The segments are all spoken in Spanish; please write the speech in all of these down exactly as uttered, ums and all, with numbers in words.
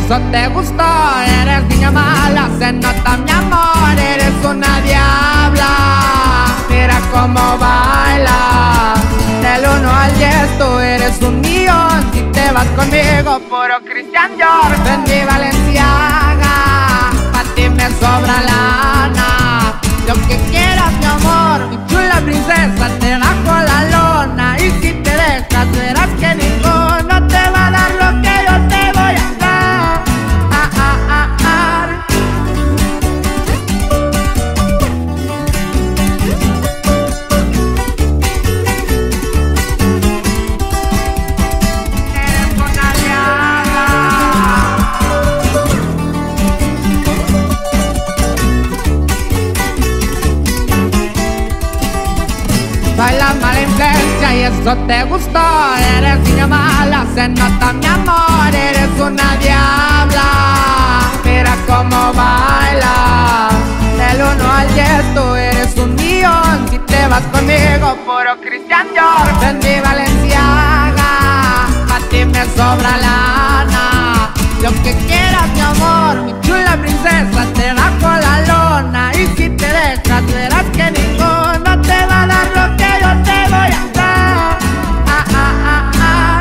eso te gustó. Eres niña mala, se nota mi amor. Eres una diabla, mira cómo baila. Del uno al diez tú eres un millón. Si te vas conmigo, puro Christian Dior. Vendí Valenciaga, pa' ti me sobra lana. Lo que quieras, mi amor, mi chula princesa, te bajo la lona. Y si te dejas, verás que ninguno te va a dar lo que yo te voy a dar. Ah, ah, ah, ah. Eres una diabla. Baila mala influencia y eso te gustó. Eres niña mala, se nota mi amor. Eres una diabla, mira cómo baila. Del uno al diez tú eres un millón. Si te vas conmigo, puro Christian Dior. Vendí Valenciaga, a ti me sobra lana. Lo que quieras, mi amor, mi chula princesa, te bajo la lona. Y si te dejas, verás que ninguno te va a dar lo que yo te voy a dar. Ah, ah, ah, ah.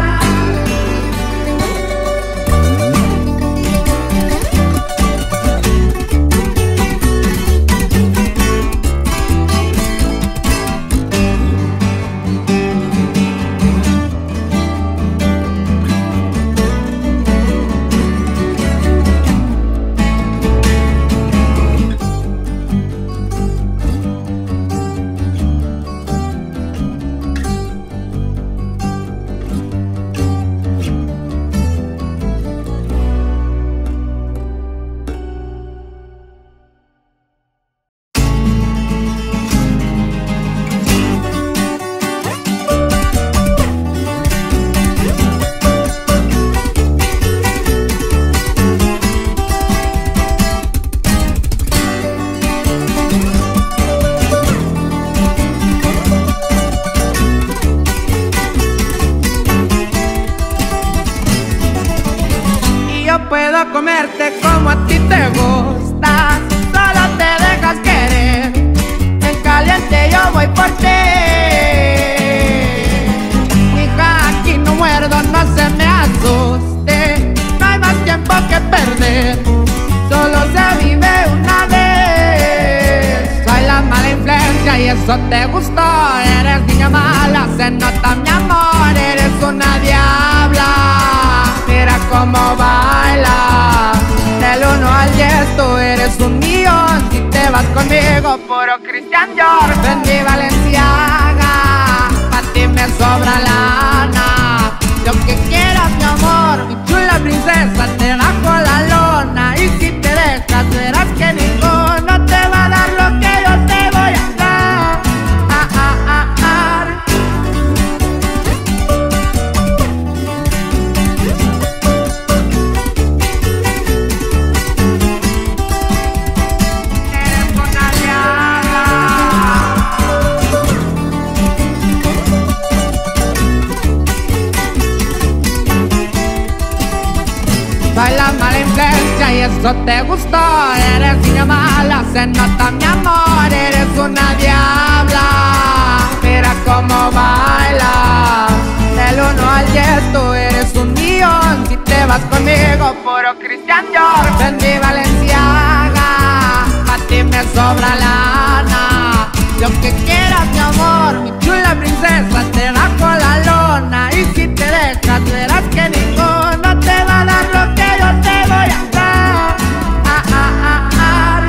Puedo comerte como a ti te gusta, solo te dejas querer. En caliente yo voy por ti. Hija, aquí no muerdo, no se me asuste. No hay más tiempo que perder, solo se vive una vez. Soy la mala influencia y eso te gustó. Eres niña mala, se nota mi amor. Eres una diabla, mira cómo baila. Del uno al diez tú eres un millón. Si te vas conmigo, puro Christian Dior. Vendí Valenciaga, pa' ti me sobra lana. Lo que quieras, mi amor, mi chula princesa, te bajo la lona. Y si te dejas, verás que ninguno te va a dar lo que yo te voy a dar. Ah, ah, ah, ah. Baila mala influencia y eso te gustó. Eres niña mala, se nota mi amor. Eres una diabla, mira cómo baila. Del uno al diez tú eres un millón. Si te vas conmigo, puro Christian Dior. Vendí Valenciaga, a ti me sobra lana. Lo que quieras, mi amor, mi chula princesa, te bajo la lona. Y si te dejas, verás que ninguno te va a dar lo que yo te voy a dar. Ah, ah, ah, ah.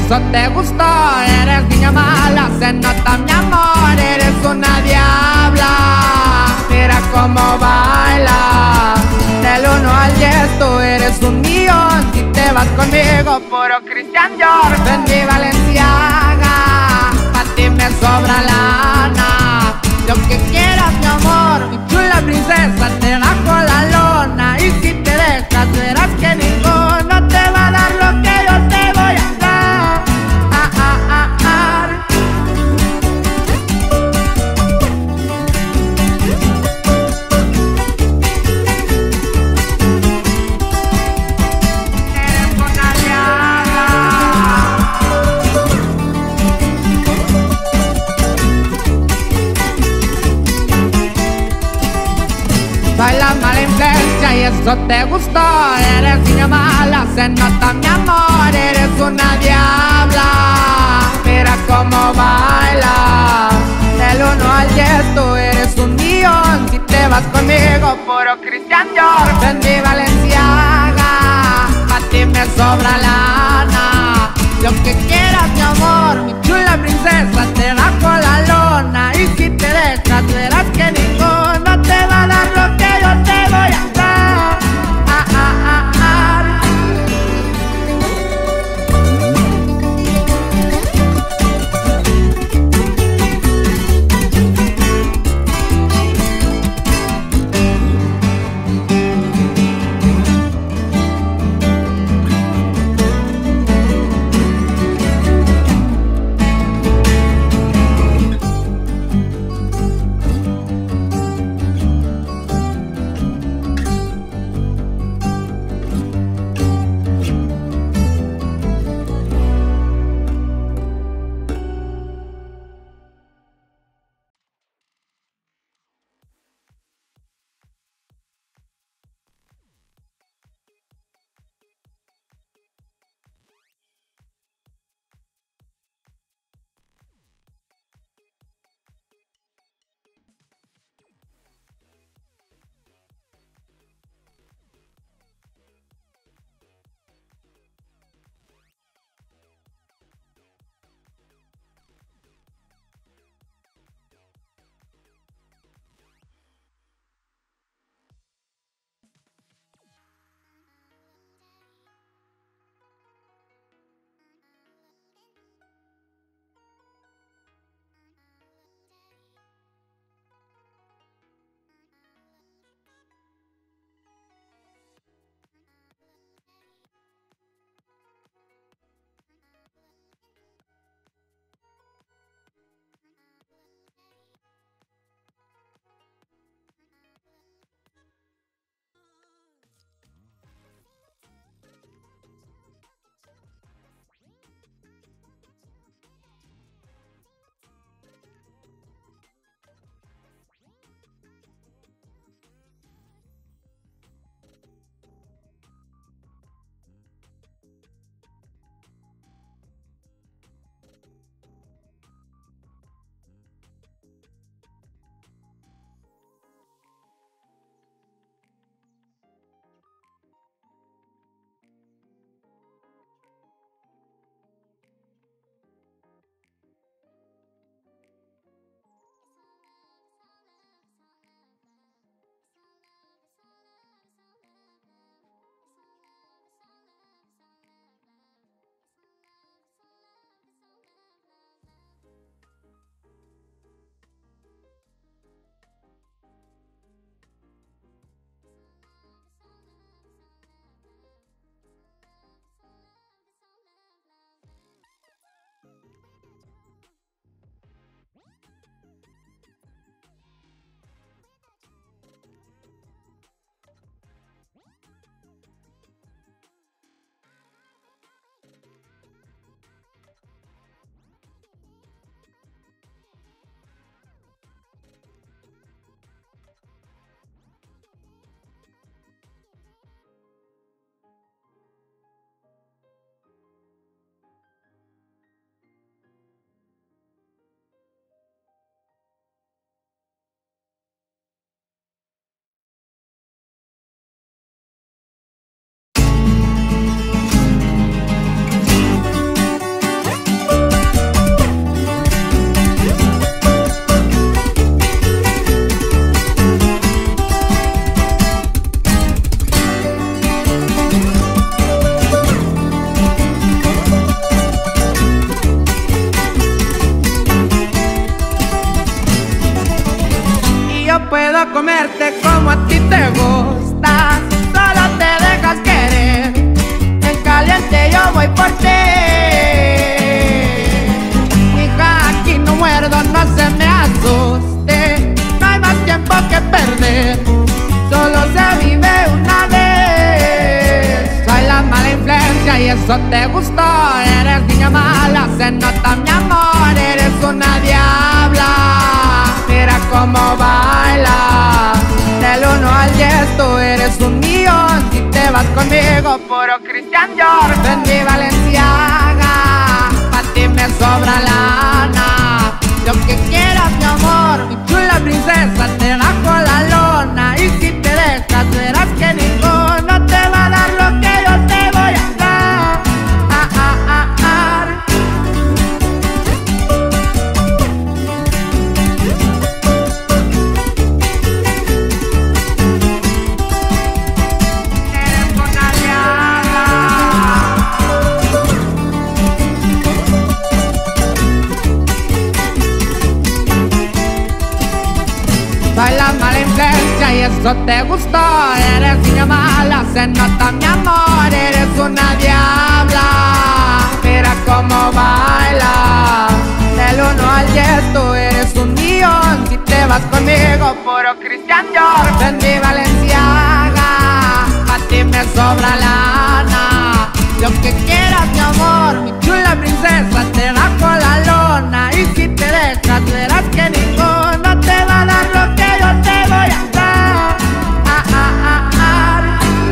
eso te gustó. Eres niña mala, se nota mi amor. Eres una diabla, mira cómo baila. Del uno al diez tú eres un millón. Si te vas conmigo, puro Christian Dior. Ven mi Valenciaga, pa' ti me sobra lana. Lo que quieras mi amor, mi chula princesa, te bajo la lona. Y si te dejas verás que ninguno te va a dar lo que yo te voy a dar. Ah, ah, ah, ah. Eres una diabla. Bailas mala influencia y eso te gustó. Eres niña mala, se nota mi amor. Eres una diabla, mira cómo baila. Del uno al diez tú eres un millón. Si te vas conmigo, puro Christian Dior. Ven mi Valenciaga, pa' ti me sobra lana. Lo que quieras mi amor, mi chula princesa, te bajo la lona. Y si te dejas verás que ninguno te va a dar lo que yo te voy a dar. Ah, ah, ah, ah. eso te gustó. Eres niña mala, se nota mi amor. Eres una diabla, mira cómo baila. Del uno al diez tú eres un millón. Si te vas conmigo, puro Christian Dior. Ven mi Balenciaga, pa' ti me sobra lana. Lo que quieras mi amor, mi chula princesa, te bajo la lona. Y si te dejas verás que ninguno te va a dar lo que yo te voy a dar. Ah, ah, ah, ah. Eres una diabla. Soy la mala influencia y eso te gustó. Eres niña mala, se nota mi amor. Eres una diabla, mira cómo baila. Del uno al diez tú eres un millón. Si te vas conmigo, puro Christian Dior. Ven mi Balenciaga, pa' ti me sobra lana. Lo que quieras mi amor, mi chula princesa, te bajo la lona. Y si te dejas verás que ninguno te va a dar lo que yo te voy a dar. Ah, ah, ah, ah.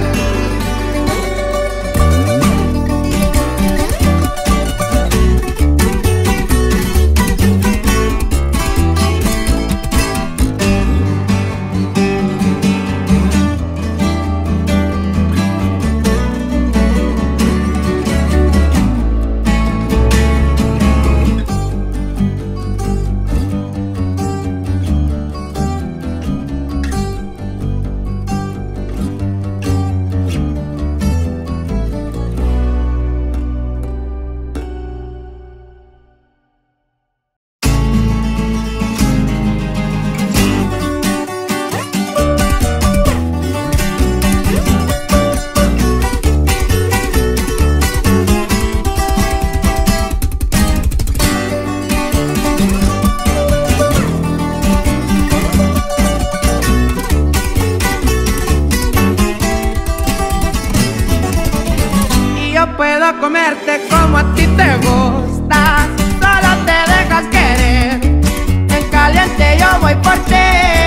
Puedo comerte como a ti te gusta, solo te dejas querer. En caliente yo voy por ti.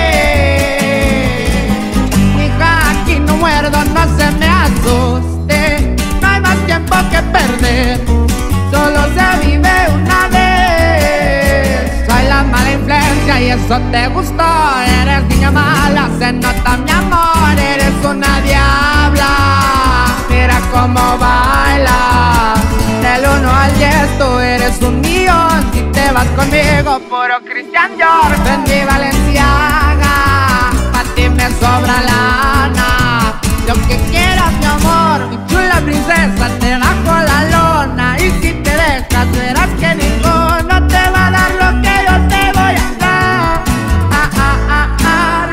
Hija, aquí no muerdo, no se me asuste. No hay más tiempo que perder, solo se vive una vez. Soy la mala influencia y eso te gustó. Eres niña mala, se nota mi amor. Eres una diabla, mira cómo baila. Del uno al diez tú eres un millón. Si te vas conmigo, puro Christian Dior. Ven mi Balenciaga, pa' ti me sobra lana. Lo que quieras mi amor, mi chula princesa, te bajo la lona. Y si te dejas verás que ninguno te va a dar lo que yo te voy a dar. Ah, ah, ah, ah.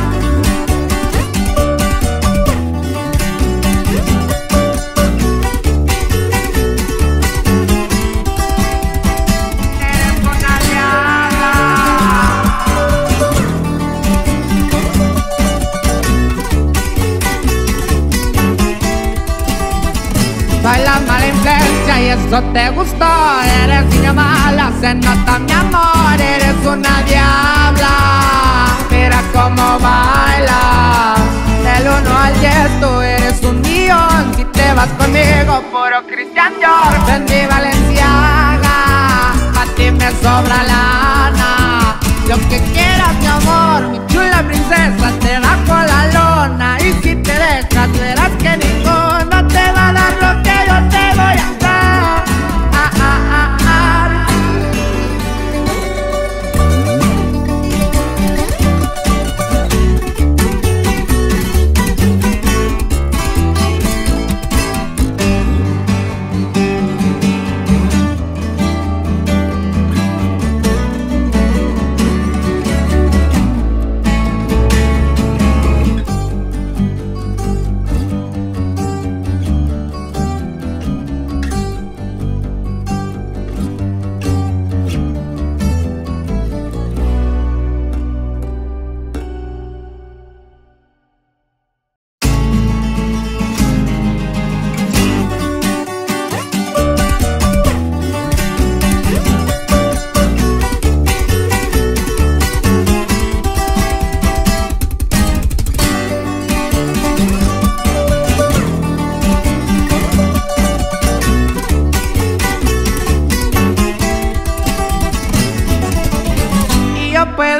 Soy la mala influencia y eso te gustó. Eres niña mala, se nota mi amor. Eres una diabla, mira cómo baila. Del uno al diez tú eres un millón. Si te vas conmigo, puro Christian Dior. Ven mi Balenciaga, pa' ti me sobra lana. Lo que quieras mi amor, mi chula princesa, te bajo la lona. Y si te dejas verás que ninguno te va a dar lo que yo te voy a dar. Ah, ah, ah, ah.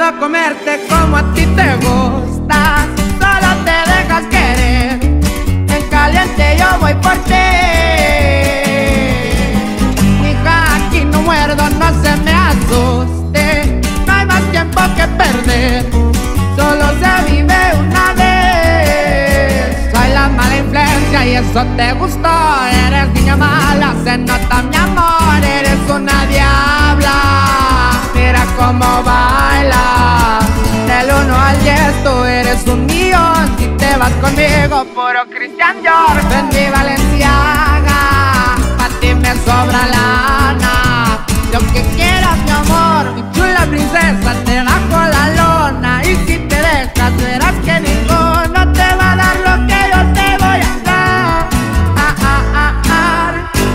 puedo comerte como a ti te gusta. Solo te dejas querer. En caliente yo voy por ti. Hija, aquí no muerdo, no se me asuste. No hay más tiempo que perder. Solo se vive una vez. Soy la mala influencia y eso te gustó. Eres niña mala, se nota mi amor. Eres una diabla. Mira cómo baila. Del uno al diez tú eres un millón. Si te vas conmigo, puro Christian Dior. Ven mi Valenciaga, pa' ti me sobra lana. Lo que quieras mi amor, mi chula princesa, te bajo la lona. Y si te dejas verás que ninguno te va a dar lo que yo te voy a dar. Ah, ah, ah, ah.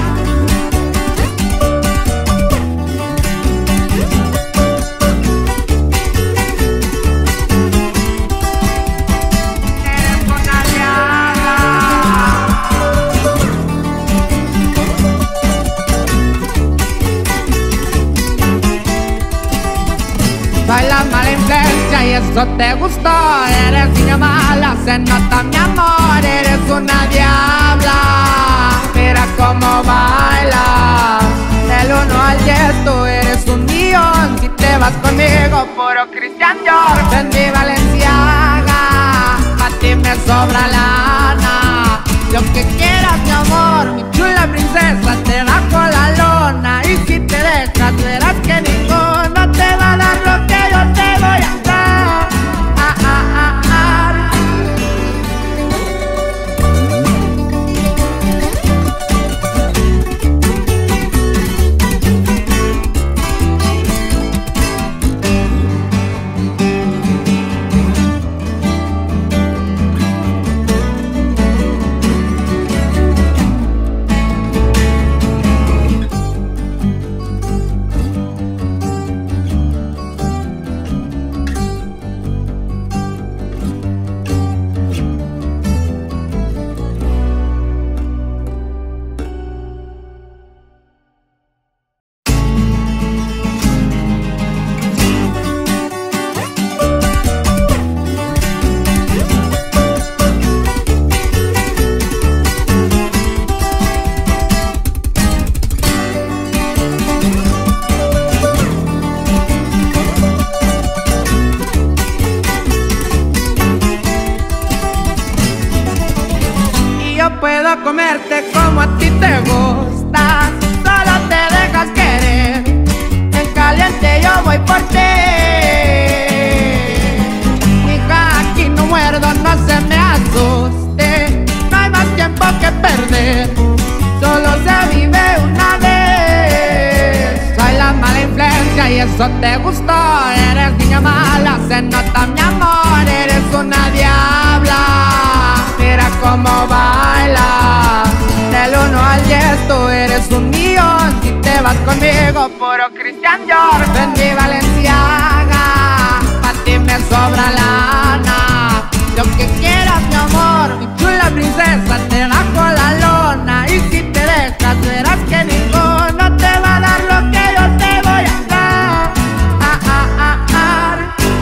Eres una diabla. Soy la mala influencia y eso te gustó. Eres niña mala, se nota mi amor. Eres una diabla. Mira cómo baila. Del uno al diez tú eres un millón. Si te vas conmigo, puro Christian Dior. Ven mi Valenciaga, pa' ti me sobra lana. Lo que quieras mi amor, mi chula princesa, te bajo la lona. Y si te dejas verás que ninguno te va a dar lo que yo te voy a dar. Ah, ah, ah, ah. Puedo comerte como a ti te gusta. Solo te dejas querer. En caliente yo voy por ti. Hija, aquí no muerdo, no se me asuste. No hay más tiempo que perder. Solo se vive una vez. Soy la mala influencia y eso te gustó. Eres niña mala, se nota mi amor. Eres una diabla. Mira cómo baila. Del uno al diez tú eres un millón. Si te vas conmigo, puro Christian Dior. Ven mi Valenciaga, pa' ti me sobra lana. Lo que quieras mi amor, mi chula princesa, te bajo la lona. Y si te dejas verás que ninguno te va a dar lo que yo te voy a dar. Ah, ah, ah, ah.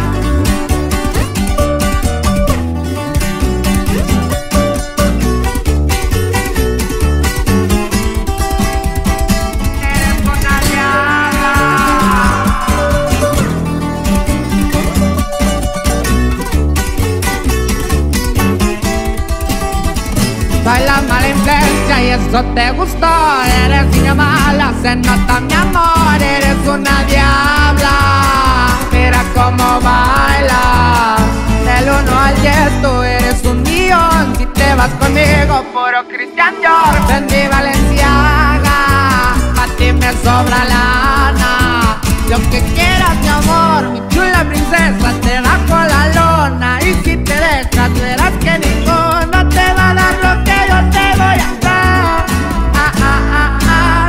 Soy la mala influencia y eso te gustó. Eres niña mala, se nota mi amor. Eres una diabla. Mira cómo baila. Del uno al diez tú eres un millón. Si te vas conmigo, puro Christian Dior. Ven mi Valenciaga, pa' ti me sobra lana. Lo que quieras mi amor, mi chula princesa, te bajo la lona. Y si te dejas verás que ninguno te va a dar lo que yo te voy a dar. Ah, ah, ah, ah.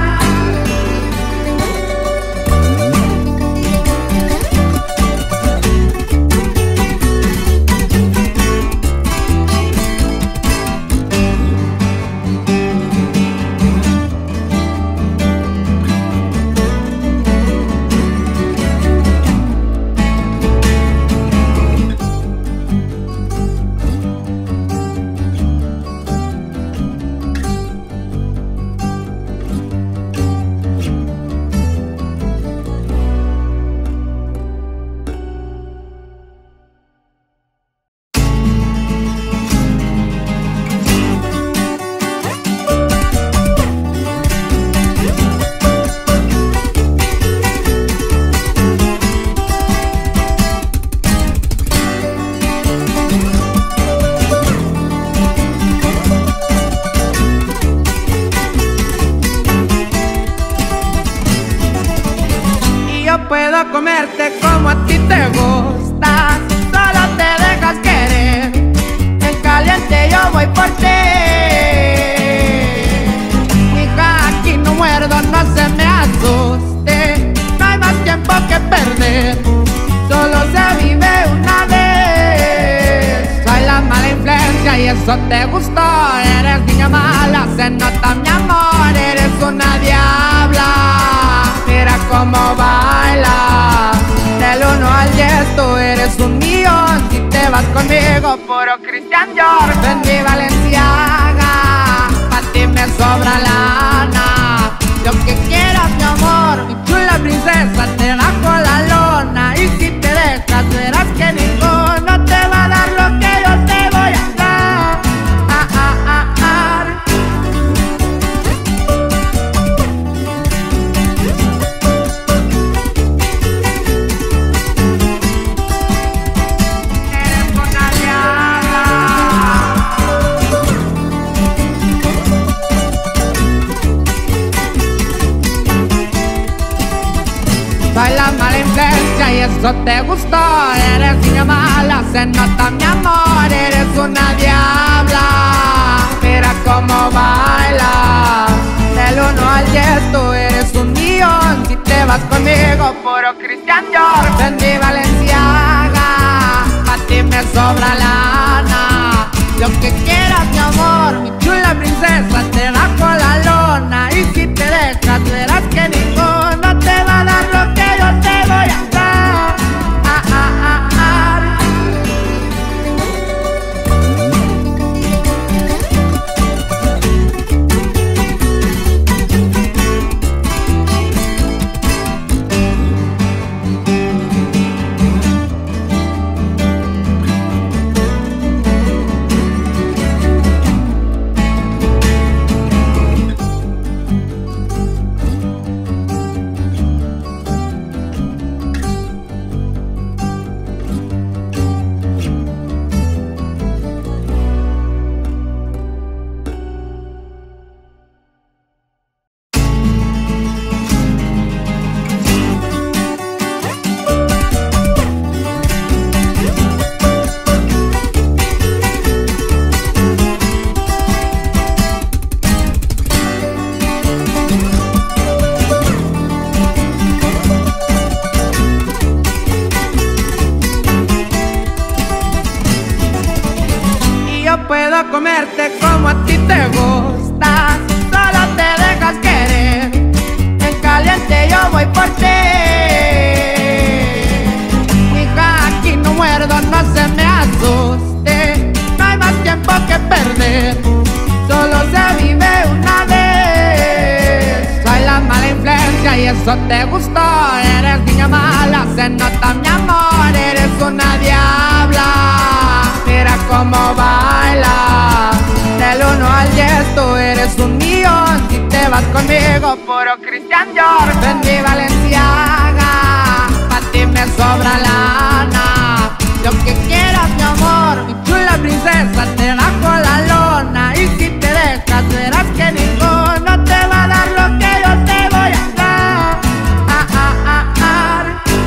puedo comerte como a ti te gusta, solo te dejas querer. En caliente yo voy por ti. Hija, aquí no muerdo, no se me asuste. No hay más tiempo que perder, solo se vive una vez. Soy la mala influencia y eso te gustó. Eres niña mala, se nota mi amor. Eres una diabla, mira cómo baila. Del uno al diez tú eres un millón. Si te vas conmigo, puro Christian Dior. Vendí Valenciaga, pa' ti me sobra lana. Lo que quieras, mi amor, mi chula princesa, te bajo la lona. Y si te dejas, verás que ninguno te va a dar lo que yo te voy a dar. Ah, ah, ah, ah. Eres una diabla. Soy la mala influencia y eso te gustó. Eres niña mala, se nota mi amor. Eres una diabla, mira cómo baila. Del uno al diez tú eres un millón. Si te vas conmigo, puro Christian Dior. Vendí Valenciaga, pa' ti me sobra lana. Lo que quieras, mi amor, mi chula princesa, te bajo la lona. Y si te dejas, verás que ninguno te va a dar lo que yo te voy a dar. Ah, ah, ah, ah. Puedo comerte como a ti te gusta, solo te dejas querer. En caliente yo voy por ti. Hija, aquí no muerdo, no se me asuste. No hay más tiempo que perder, solo se vive una vez. Soy la mala influencia y eso te gustó. Eres niña mala, se nota mi amor. Eres una diabla, mira cómo baila. Del uno al diez tú eres un millón. Si te vas conmigo, puro Christian Dior. Vendí Valenciaga, pa' ti me sobra lana. Lo que quieras, mi amor, mi chula princesa, te bajo la lona. Y si te dejas, verás que ninguno te va a dar lo que yo te voy a dar. Ah, ah, ah, ah.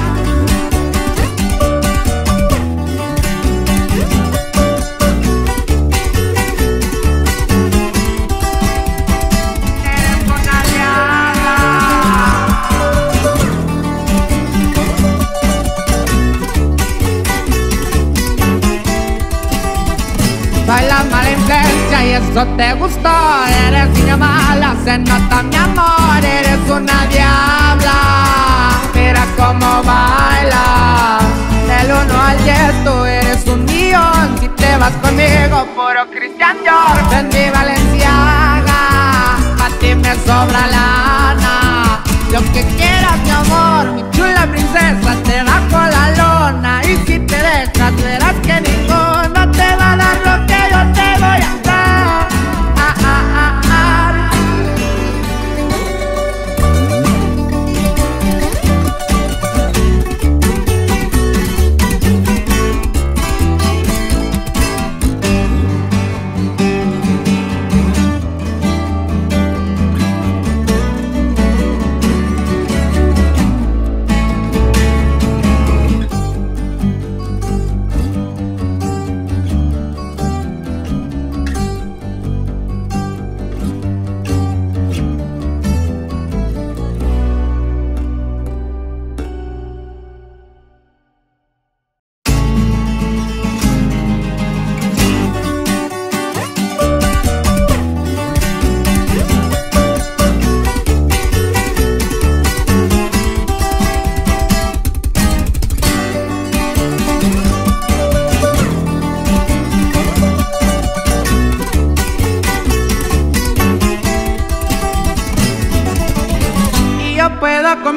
Soy la mala influencia y eso te gustó. Eres niña mala, se nota mi amor. Eres una diabla, mira cómo baila. Del uno al diez tú eres un millón. Si te vas conmigo, puro Christian Dior. Vendí Valenciaga, pa' ti me sobra lana. Lo que quieras, mi amor, mi chula princesa, te bajo la lona. Y si te dejas, verás que ninguno te va a dar lo que yo te voy a dar. Ah, ah, ah, ah.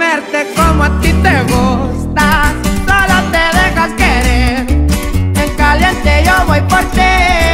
comerte como a ti te gusta. Solo te dejas querer, en caliente yo voy por ti.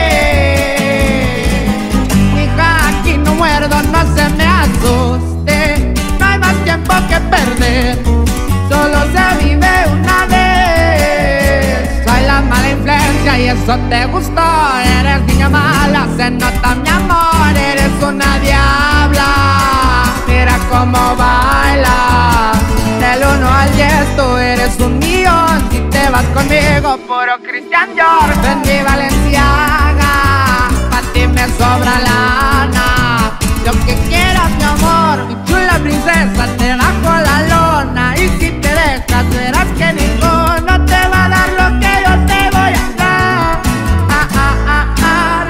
Hija, aquí no muerdo, no se me asuste. No hay más tiempo que perder, solo se vive una vez. Soy la mala influencia y eso te gustó. Eres niña mala, se nota mi amor. Eres una diabla, mira cómo baila. Del uno al diez tú eres un millón. Si te vas conmigo, puro Christian Dior. Vendí Valenciaga, pa' ti me sobra lana. Lo que quieras, mi amor, mi chula princesa, te bajo la lona. Y si te dejas, verás que ninguno te va a dar lo que yo te voy a dar. Ah, ah, ah, ah.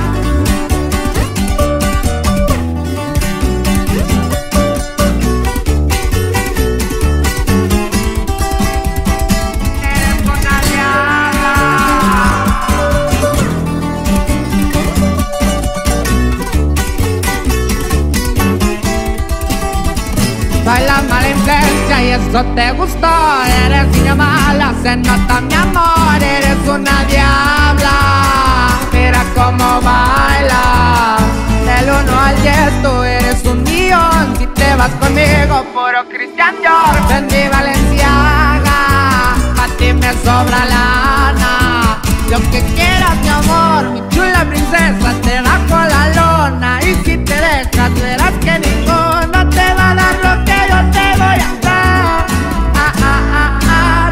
Eres una diabla. Soy la mala influencia y eso te gustó. Eres niña mala, se nota mi amor. Eres una diabla, mira cómo baila. Del uno al diez tú eres un millón. Si te vas conmigo, puro Christian Dior. Vendí Valenciaga, pa' ti me sobra lana. Lo que quieras, mi amor, mi chula princesa, te bajo la lona. Y si te dejas, verás que ninguno te va a dar lo que yo te voy a dar. Ah, ah, ah, ah.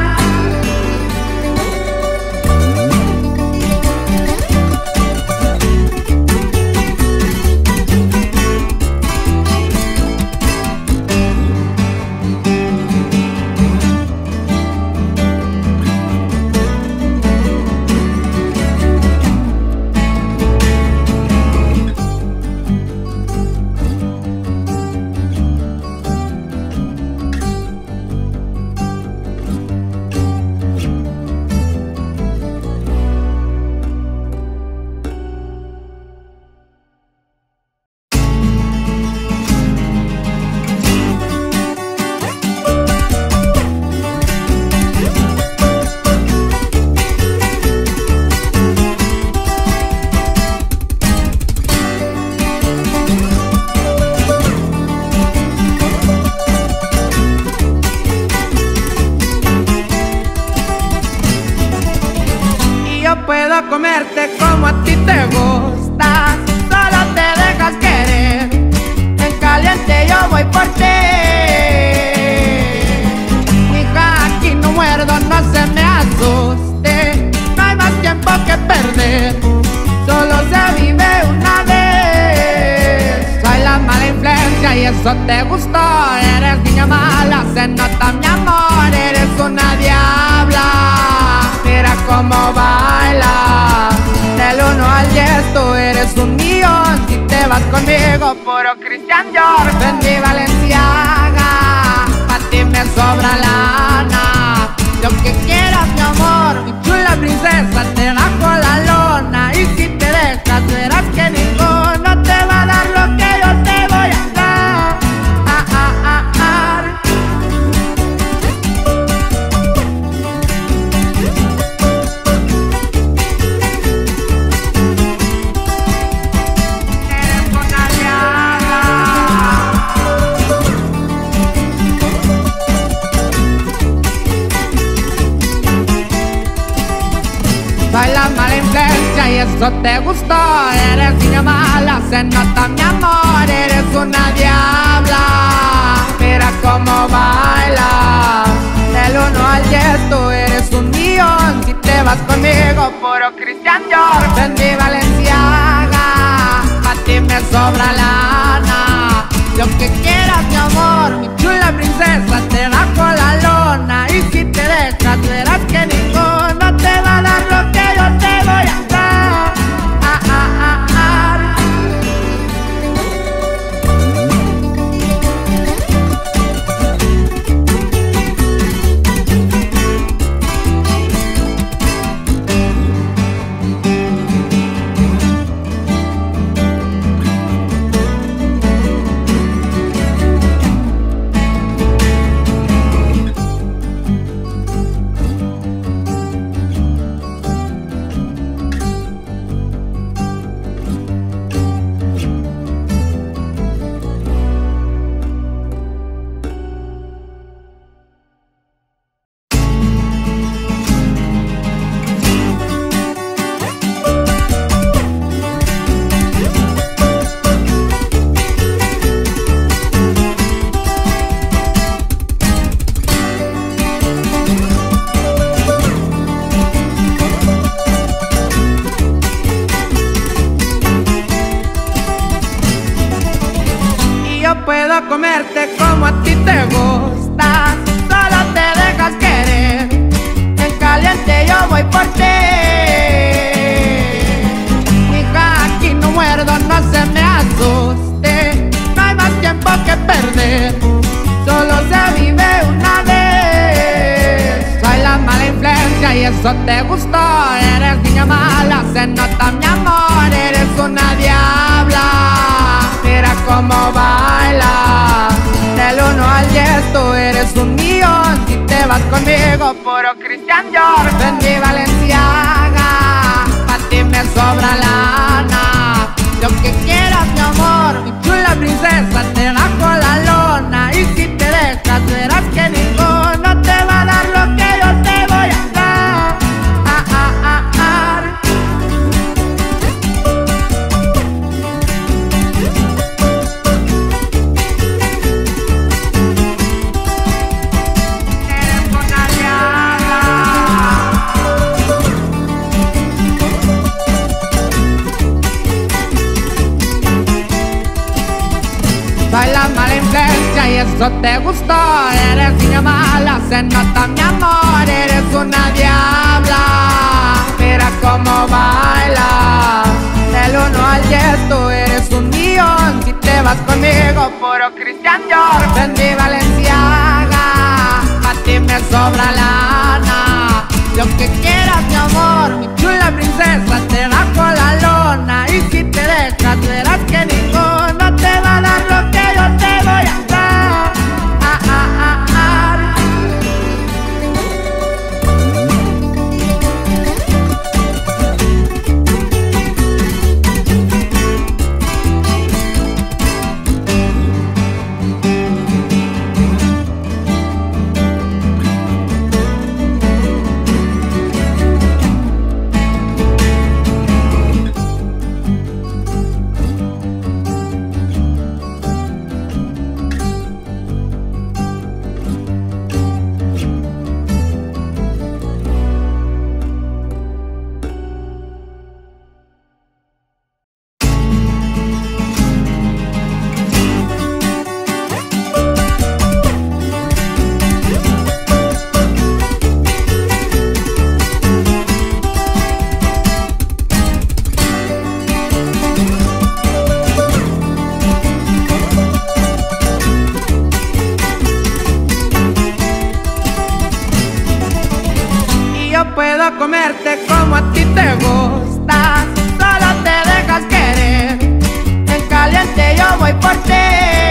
Puedo comerte como a ti te gusta. Solo te dejas querer, en caliente yo voy por ti. Hija, aquí no muerdo, no se me asuste. No hay más tiempo que perder, solo se vive una vez. Soy la mala influencia y eso te gustó. Eres niña mala, se nota mi amor. Eres una diabla, mira cómo baila. Del uno al diez tú eres un millón. Si te vas conmigo, puro Christian Dior. Vendí Valenciaga, pa' ti me sobra lana. Lo que quieras, mi amor, mi chula princesa, te bajo la lona. Y si te dejas, verás que ninguno te va a dar lo que yo te voy a dar. Ah, ah, ah, ah. Eres una diabla. Soy la mala influencia y eso te gustó. Eres niña mala, se nota mi amor. Eres una diabla, mira cómo baila. Del uno al diez tú eres un millón. Si te vas conmigo, puro Christian Dior. Vendí Valenciaga, pa' ti me sobra lana. Lo que quieras, mi amor, mi chula princesa, te bajo la lona. Y si te dejas, verás que ninguno te va a dar lo que yo te voy a dar. Ah, ah, ah, ah. eso te gustó. Eres niña mala, se nota mi amor. Eres una diabla, mira cómo baila. Del uno al diez tú eres un millón. Si te vas conmigo, puro Christian Dior. Ven mi Valenciaga, pa' ti me sobra lana. Lo que quieras mi amor, mi chula princesa, te bajo la lona. Y si te dejas verás que ninguno te va a dar lo que yo te voy a dar. Ah, ah, ah, ah. Eres una diabla. Baila mala influencia y eso te gustó. Eres niña mala, se nota mi amor. Eres una diabla, mira cómo baila. Del uno al diez tú eres un millón. Si te vas conmigo, puro Christian Dior. Ven mi Valenciaga, a ti me sobra lana. Lo que quieras mi amor, mi chula princesa, te bajo la lona. Y si te dejas verás que ninguno te va a dar lo que yo te voy a dar. Ah, ah, ah, ah. Puedo comerte como a ti te gusta, solo te dejas querer. En caliente yo voy por ti.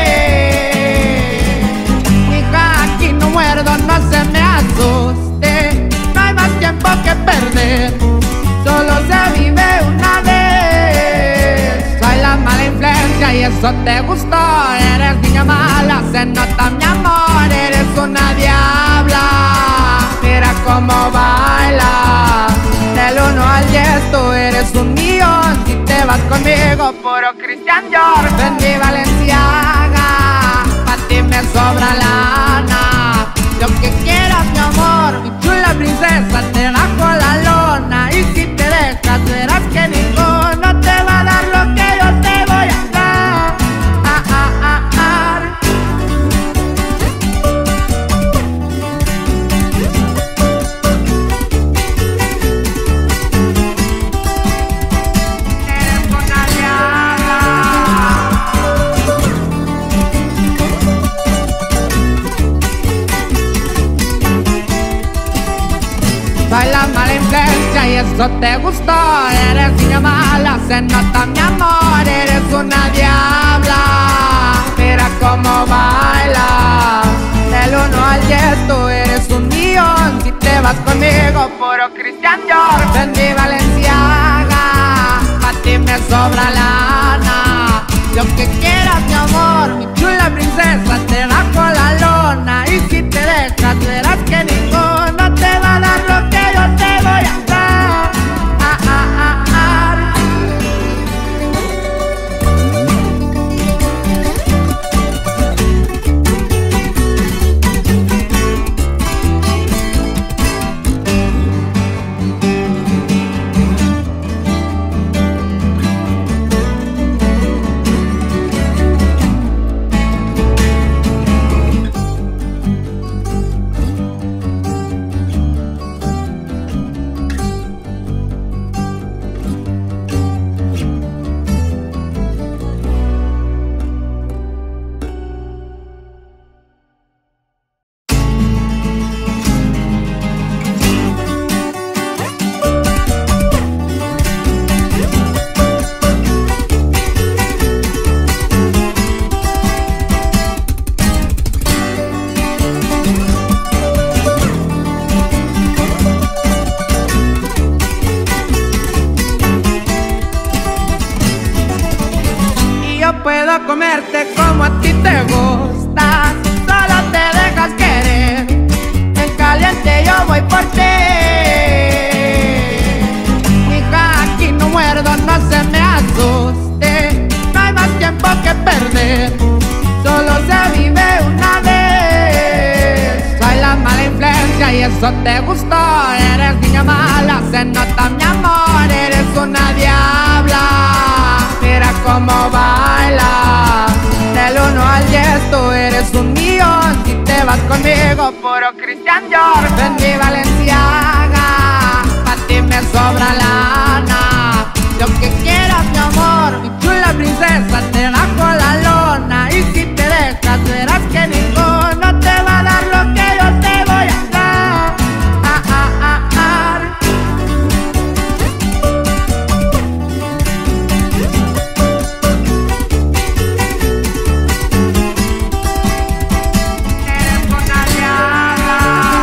Hija, aquí no muerdo, no se me asuste. No hay más tiempo que perder, solo se vive una vez. Soy la mala influencia y eso te gustó. Eres niña mala, se nota mi amor. Eres una diabla, mira cómo baila. Del uno al diez tú eres un millón. Si te vas conmigo, puro Christian Dior. Ven mi Valenciaga, pa' ti me sobra lana. Lo que quieras mi amor, mi chula princesa, te bajo la lona. Y si te dejas verás que ninguno te va a dar lo que yo te voy a dar. Ah, ah, ah, ah. Baila mala influencia y eso te gustó. Eres niña mala, se nota mi amor. Eres una diabla, mira cómo baila. Del uno al diez tú eres un millón. Si te vas conmigo, puro Christian Dior. Ven mi Valenciaga, a ti me sobra lana. Lo que quieras mi amor, mi chula princesa, te bajo la lona. Y si te dejas verás que ninguno te va a dar lo que yo te voy a dar. Ah, ah, ah, ah. eso te gustó. Eres niña mala, se nota mi amor. Eres una diabla, mira cómo baila. Del uno al diez tú eres un millón. Si te vas conmigo, puro Christian Dior. En mi Valenciaga, pa' ti me sobra lana. Lo que quieras, mi amor, mi chula princesa, te bajo la lona. Y si te dejas, verás que ninguno te va a dar lo que yo te voy a dar. Ah, ah, ah, ah. Eres una diabla.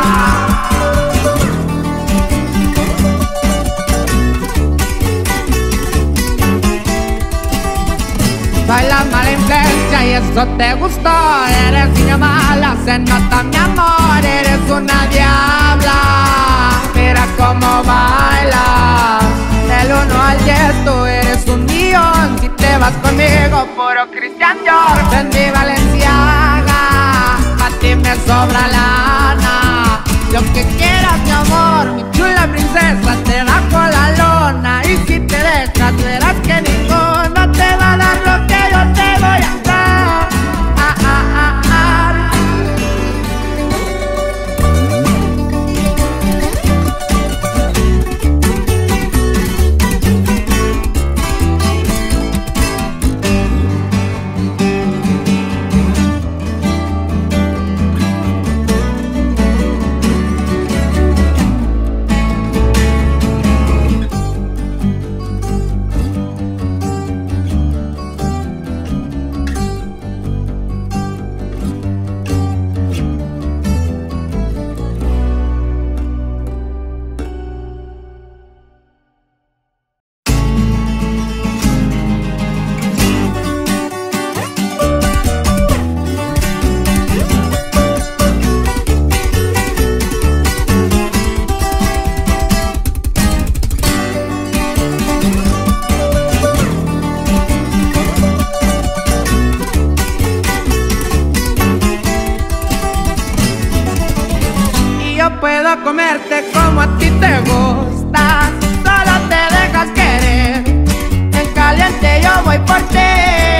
Bailas mala influencia y eso te gustó. Eres niña mala, se nota mi amor. Eres una diabla, mira cómo baila. Del uno al diez tú eres un millón. Si te vas conmigo, puro Christian Dior. En mi Valenciaga, a ti me sobra lana. Lo que quieras, mi amor, mi chula princesa, te bajo la lona. Y si te dejas, verás que ninguno te va a dar lo que yo te voy a dar. Ah, ah, ah, ah. Puedo comerte como a ti te gusta, solo te dejas querer. En caliente yo voy por ti.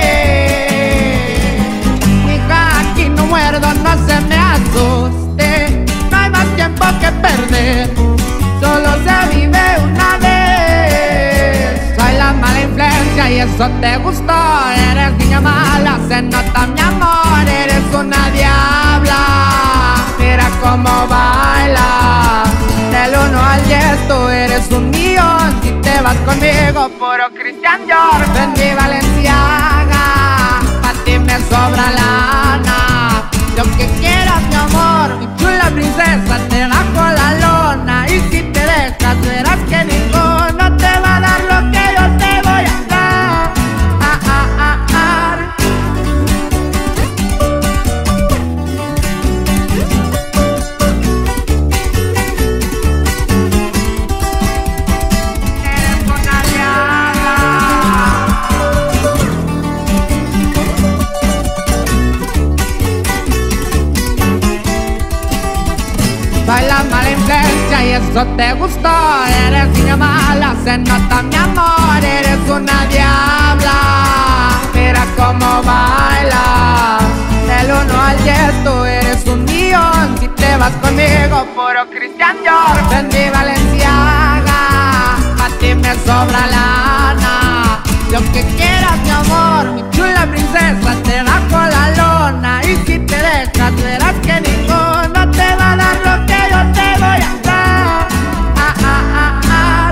Mija, aquí no muerdo, no se me asuste. No hay más tiempo que perder, solo se vive una vez. Soy la mala influencia y eso te gustó. Eres niña mala, se nota mi amor. Eres una diabla, mira cómo baila. Del uno al diez tú eres un millón. Si te vas conmigo, puro Christian Dior. En mi Valenciaga, pa' ti me sobra lana. Lo que quieras, mi amor, mi chula princesa, te bajo la lona. Y si te dejas, verás que ninguno te va a dar lo que yo te voy a dar. Ah, ah, ah, ah. Bailas mala influencia y eso te gustó. Eres niña mala, se nota mi amor. Eres una diabla, mira cómo baila. Del uno al diez tú eres un millón. Si te vas conmigo, puro Christian Dior. En mi Valenciaga, a ti me sobra lana. Lo que quieras, mi amor, mi chula princesa, te bajo la lona. Y si te dejas, verás que ninguno te va a dar lo que yo te voy a dar. Ah, ah, ah, ah.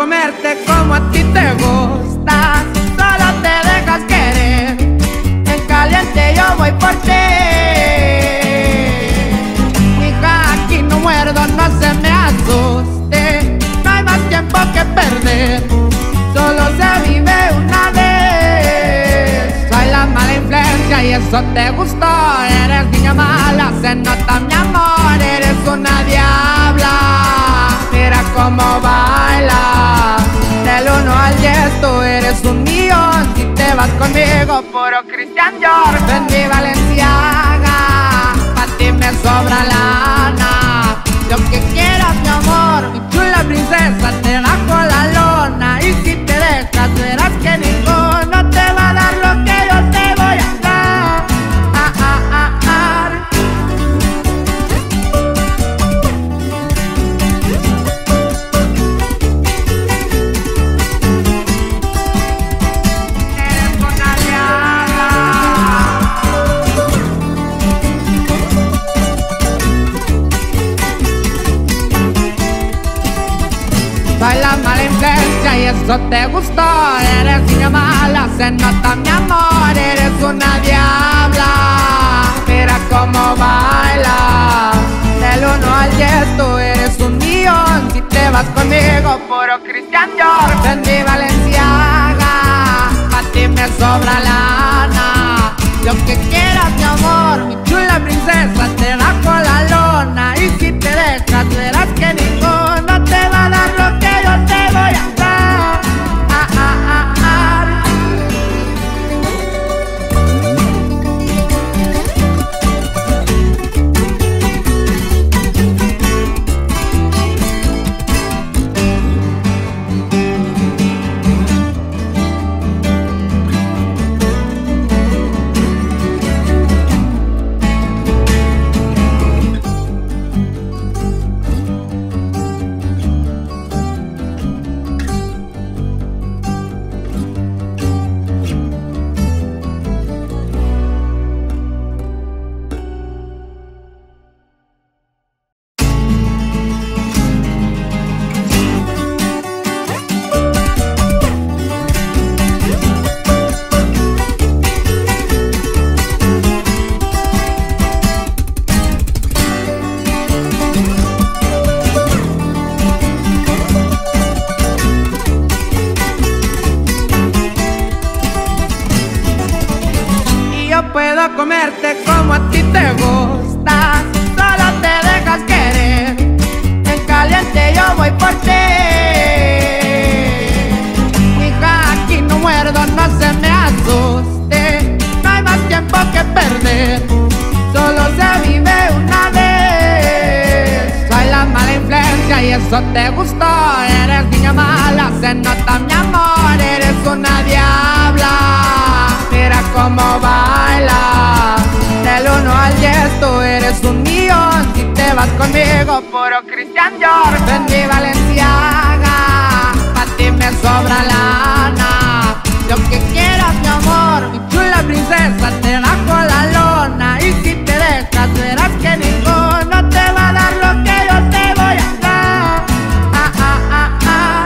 comerte como a ti te gusta, solo te dejas querer. En caliente yo voy por ti. Hija, aquí no muerdo, no se me asuste. No hay más tiempo que perder, solo se vive una vez. Soy la mala influencia y eso te gustó. Eres niña mala, se nota mi amor. Eres una diabla, mira cómo baila. Del uno al diez tú eres un millón. Si te vas conmigo, puro Christian Dior. Ven mi Valenciaga, pa' ti me sobra lana. Lo que quieras mi amor, mi chula princesa, te bajo la lona. Y si te dejas verás que ninguno te va a dar lo que yo te voy a dar. Ah, ah, ah, ah. Eres una diabla. Soy la mala influencia y eso te gustó. Eres niña mala, se nota mi amor. Eres una diabla, mira cómo baila. Del uno al diez tú eres un millón. Si te vas conmigo, puro Christian Dior. Ven mi Valenciaga, pa' ti me sobra lana. Lo que quieras mi amor, mi chula princesa, te bajo la lona. Y si te dejas verás que ninguno te va a dar lo que yo te voy a dar. Ah, ah, ah, ah. Puedo comerte como a ti te gusta, solo te dejas querer. En caliente yo voy por ti. Hija, aquí no muerdo, no se me asuste. No hay más tiempo que perder, solo se vive una vez. Soy la mala influencia y eso te gustó. Eres niña mala, se nota mi amor. Eres una diabla, mira cómo baila. Del uno al diez tú eres un millón. Si te vas conmigo, puro Christian Dior. Ven mi Valenciaga, pa' ti me sobra lana. Lo que quieras mi amor, mi chula princesa, te bajo la lona. Y si te dejas verás que ninguno te va a dar lo que yo te voy a dar. Ah, ah, ah, ah.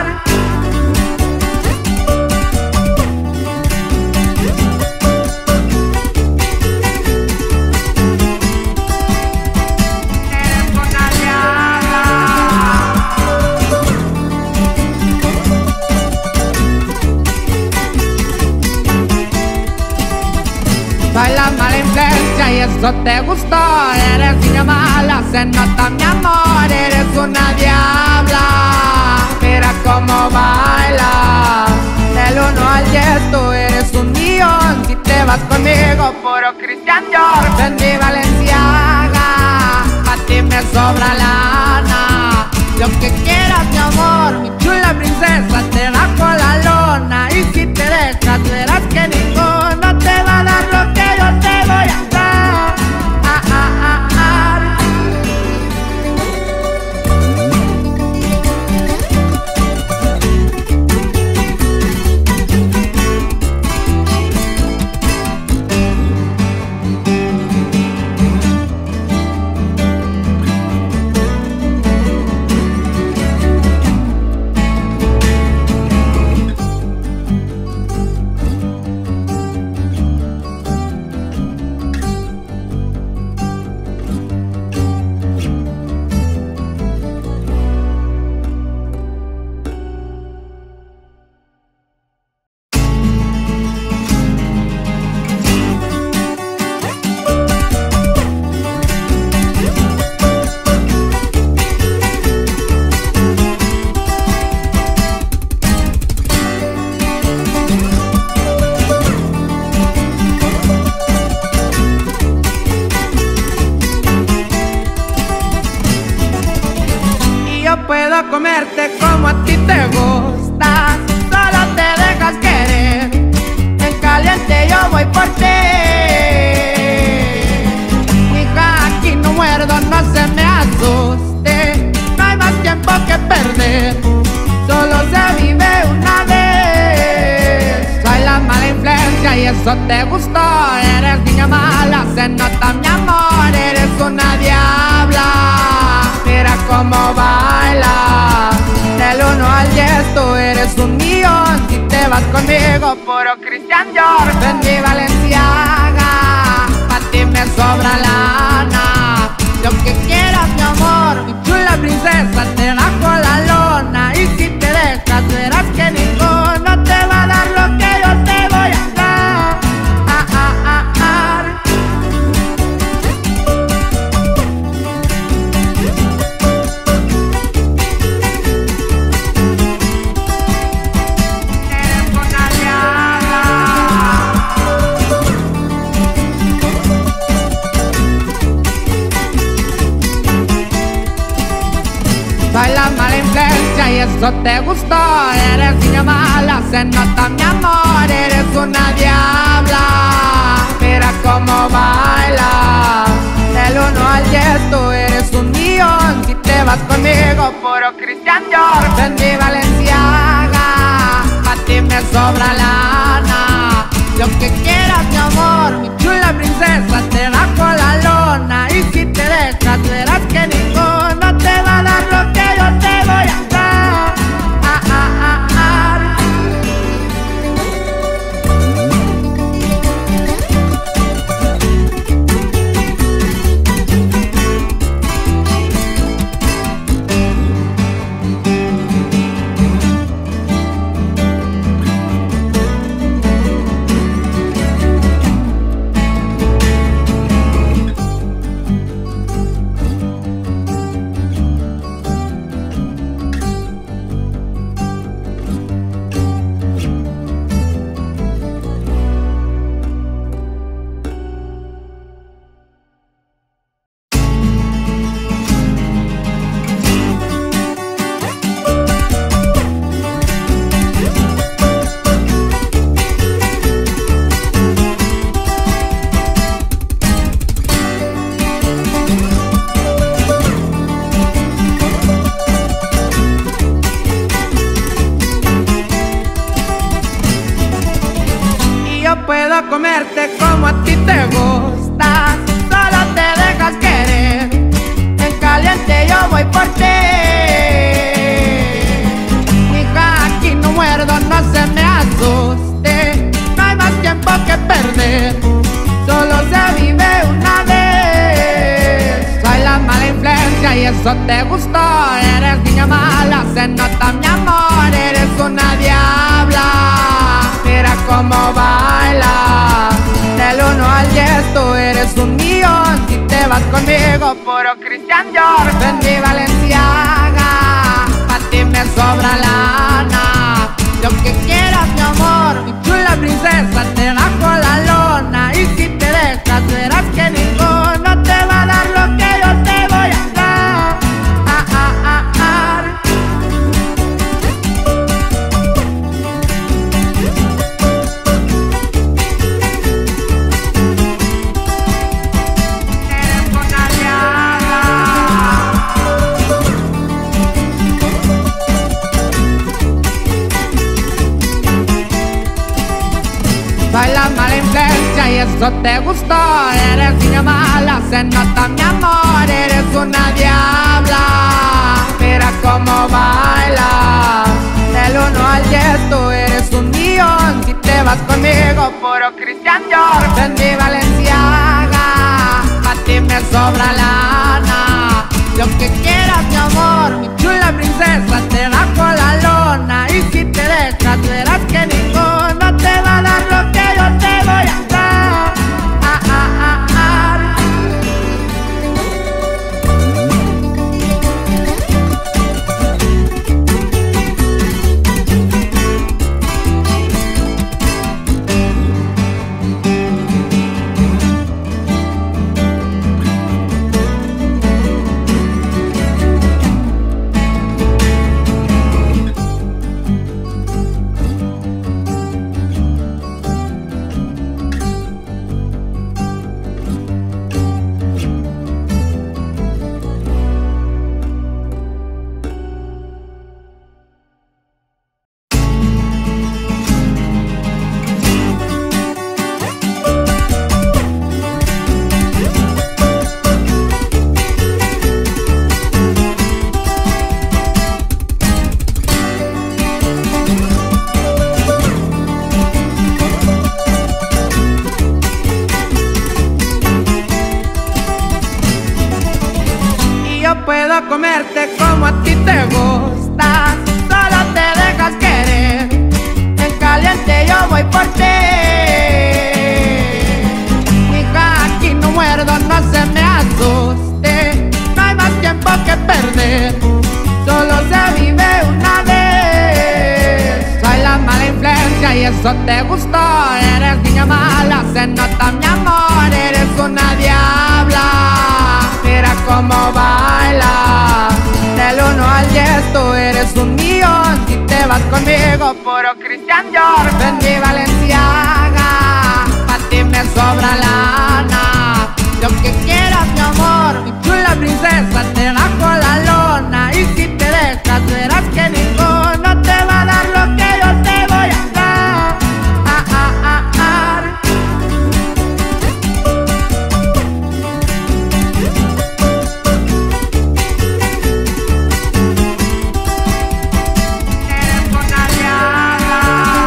Soy la mala influencia y eso te gustó. Eres niña mala, se nota mi amor. Eres una diabla, mira cómo baila. Del uno al diez tú eres un millón. Si te vas conmigo, puro Christian Dior. Ven mi Valenciaga, pa' ti me sobra lana. Lo que quieras mi amor, mi chula princesa, te bajo la lona. Y si te dejas verás que ninguno te va a dar lo que yo te voy a dar. Ah, ah, ah, ah. comerte como a ti te gusta, solo te dejas querer. En caliente yo voy por ti. Hija, aquí no muerdo, no se me asuste. No hay más tiempo que perder, solo se vive una vez. Soy la mala influencia y eso te gustó. Eres niña mala, se nota mi amor. Eres una diabla, mira cómo baila. Del uno al diez tú eres un millón. Si te vas conmigo, puro Christian Dior. Vendí Valenciaga, pa' ti me sobra lana. Lo que quieras, mi amor, mi chula princesa, te bajo la lona. Y si te dejas, verás que ninguno te va a dar lo que yo te voy a dar. Ah, ah, ah, ah. Eres una diabla. Soy la mala influencia y eso te gustó. Eres niña mala, se nota mi amor. Eres una diabla, mira cómo baila. Del uno al diez tú eres un millón. Si te vas conmigo, puro Christian Dior. Vendí Valenciaga, pa' ti me sobra lana. Lo que quieras, mi amor, mi chula princesa, te bajo la lona. Y si te dejas, verás que ninguno te va a dar lo que yo te voy a dar. Ah, ah, ah, ah. Puedo comerte como a ti te gusta, solo te dejas querer. En caliente yo voy por ti. Hija, aquí no muerdo, no se me asuste. No hay más tiempo que perder, solo se vive una vez. Soy la mala influencia y eso te gustó. Eres niña mala, se nota mi amor. Eres una diabla, mira cómo baila. Del uno al diez tú eres un millón. Si te vas conmigo, puro Christian Dior. Vendí Valenciaga, pa' ti me sobra lana. Lo que quieras, mi amor, mi chula princesa, te bajo la lona. Y si te dejas, verás que ninguno te va a dar lo que yo te voy a dar. Ah, ah, ah, ah. Eres una diabla. Soy la mala influencia y eso te gustó. Eres niña mala, se nota mi amor. Eres una diabla, mira cómo baila. Del uno al diez tú eres un millón. Si te vas conmigo, puro Christian Dior. Vendí Valenciaga, pa' ti me sobra lana. Lo que quieras, mi amor, mi chula princesa, te bajo la lona. Y si te dejas, verás que ninguno te va a dar lo que yo te voy a dar. Ah, ah, ah, ah. a comerte como a ti te gusta. Solo te dejas querer, en caliente yo voy por ti. Hija, aquí no muerdo, no se me asuste. No hay más tiempo que perder, solo se vive una vez. Soy la mala influencia y eso te gustó. Eres niña mala, se nota mi amor. Eres una diabla, mira cómo baila. Del uno al diez tú eres un millón. Si te vas conmigo, puro Christian Dior. Ven mi Valenciaga, pa' ti me sobra lana. Lo que quieras mi amor, mi chula princesa, te bajo la lona. Y si te dejas verás que ninguno te va a dar lo que yo te voy a dar. Ah, ah, ah, ah. Eres una diabla.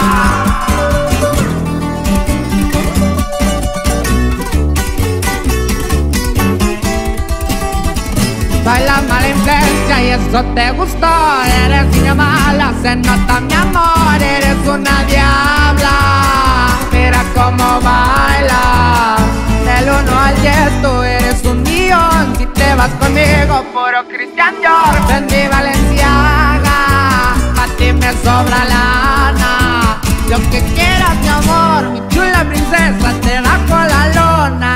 Soy la mala influencia y eso te gustó. Eres niña mala, se nota mi amor. Eres una diabla, mira cómo baila. Del uno al diez tú eres un millón. Si te vas conmigo, puro Christian Dior. Ven mi Valenciaga, pa' ti me sobra lana. Lo que quieras mi amor, mi chula princesa, te bajo la lona.